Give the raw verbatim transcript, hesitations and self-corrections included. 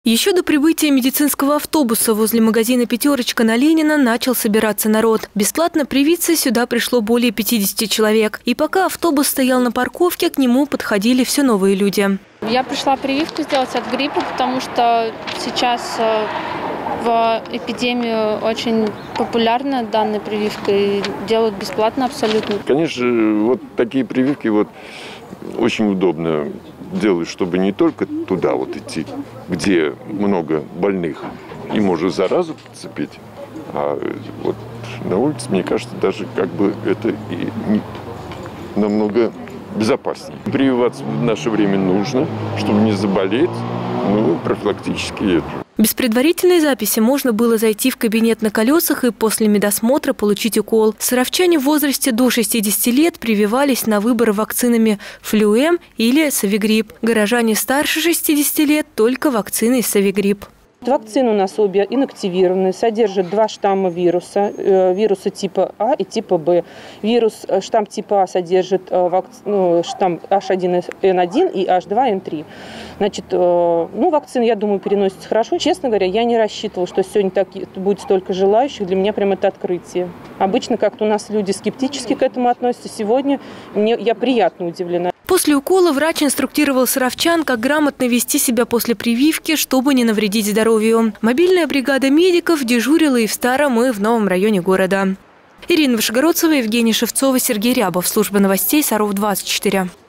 Еще до прибытия медицинского автобуса возле магазина «Пятерочка» на Ленина начал собираться народ. Бесплатно привиться сюда пришло более пятидесяти человек. И пока автобус стоял на парковке, к нему подходили все новые люди. Я пришла прививку сделать от гриппа, потому что сейчас в эпидемию очень популярна данная прививка и делают бесплатно абсолютно. Конечно, вот такие прививки вот очень удобно делать, чтобы не только туда вот идти, где много больных и можно заразу подцепить, а вот на улице, мне кажется, даже как бы это и намного безопаснее. Прививаться в наше время нужно, чтобы не заболеть, ну, профилактически это. Без предварительной записи можно было зайти в кабинет на колесах и после медосмотра получить укол. Саровчане в возрасте до шестидесяти лет прививались на выбор вакцинами Флюэм или Совигрипп. Горожане старше шестидесяти лет только вакциной Совигрипп. Вакцины у нас обе инактивированы, содержат два штамма вируса, э, вируса типа А и типа Б. Вирус, штамм типа А содержит э, вак, ну, штамм эйч один эн один и эйч два эн три. Значит, э, ну, вакцины, я думаю, переносятся хорошо. Честно говоря, я не рассчитывала, что сегодня так, будет столько желающих. Для меня прям это открытие. Обычно как-то у нас люди скептически к этому относятся. Сегодня мне, я приятно удивлена. После укола врач инструктировал саровчан, как грамотно вести себя после прививки, чтобы не навредить здоровью. Мобильная бригада медиков дежурила и в старом, и в новом районе города. Ирина Вышегородцева, Евгений Шевцова, Сергей Рябов. Служба новостей Саров двадцать четыре.